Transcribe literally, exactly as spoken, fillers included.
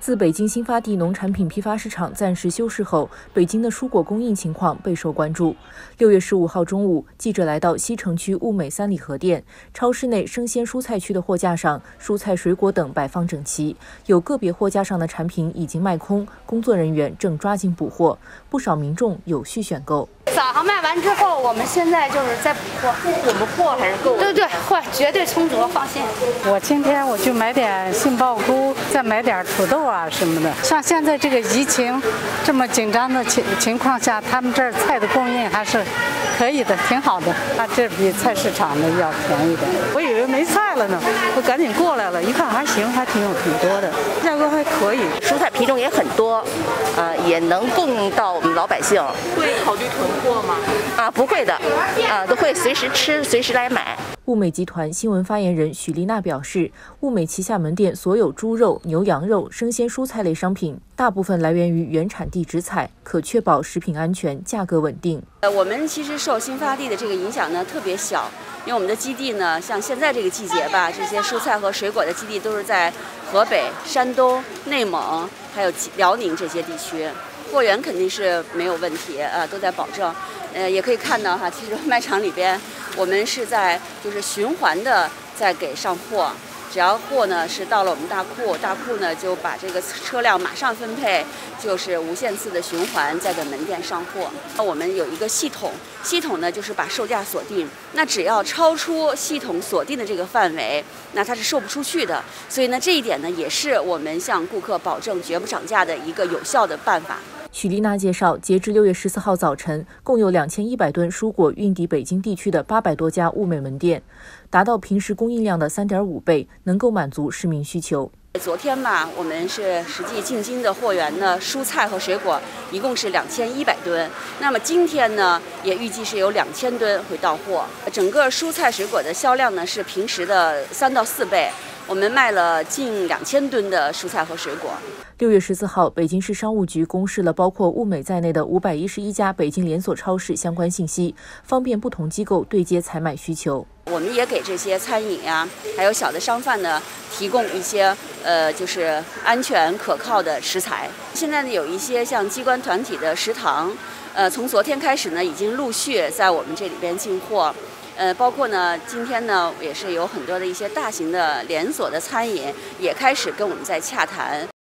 自北京新发地农产品批发市场暂时休市后，北京的蔬果供应情况备受关注。六月十五号中午，记者来到西城区物美三里河店，超市内生鲜蔬菜区的货架上，蔬菜、水果等摆放整齐，有个别货架上的产品已经卖空，工作人员正抓紧补货，不少民众有序选购。 早上卖完之后，我们现在就是在补货。我们货还是够的。对对，货绝对充足，放心。 我今天我去买点杏鲍菇，再买点土豆啊什么的。像现在这个疫情这么紧张的情情况下，他们这儿菜的供应还是可以的，挺好的。它这比菜市场的要便宜点。 我以为没菜了呢，我赶紧过来了，一看还行，还挺有挺多的，价格还可以， 蔬菜品种也很多，呃，也能供应到我们老百姓。 会考虑囤货吗？ 啊，不会的，啊，都会随时吃，随时来买。 物美集团新闻发言人许丽娜表示，物美旗下门店所有猪肉、牛羊肉、生鲜蔬菜类商品，大部分来源于原产地直采，可确保食品安全、价格稳定。 呃，我们其实受新发地的这个影响呢特别小，因为我们的基地呢，像现在这个季节吧，这些蔬菜和水果的基地都是在河北、山东、内蒙还有辽宁这些地区，货源肯定是没有问题，呃，都在保证。呃，也可以看到哈，其实卖场里边我们是在就是循环的在给上货，只要货呢是到了我们大库，大库呢就把这个车辆马上分配，就是无限次的循环再给门店上货。我们有一个系统，系统呢就是把售价锁定，那只要超出系统锁定的这个范围，那它是售不出去的。所以呢这一点呢也是我们向顾客保证绝不涨价的一个有效的办法。 许丽娜介绍，截至六月十四号早晨，共有两千一百吨蔬果运抵北京地区的八百多家物美门店，达到平时供应量的三点五倍，能够满足市民需求。 昨天吧，我们是实际进京的货源呢，蔬菜和水果一共是两千一百吨。那么今天呢，也预计是有两千吨会到货。整个蔬菜水果的销量呢是平时的三到四倍。我们卖了近两千吨的蔬菜和水果。 六月十四号，北京市商务局公示了包括物美在内的五百一十一家北京连锁超市相关信息，方便不同机构对接采买需求。 我们也给这些餐饮呀、啊，还有小的商贩呢，提供一些呃，就是安全可靠的食材。现在呢，有一些像机关团体的食堂，呃，从昨天开始呢，已经陆续在我们这里边进货。呃，包括呢，今天呢，也是有很多的一些大型的连锁的餐饮也开始跟我们在洽谈。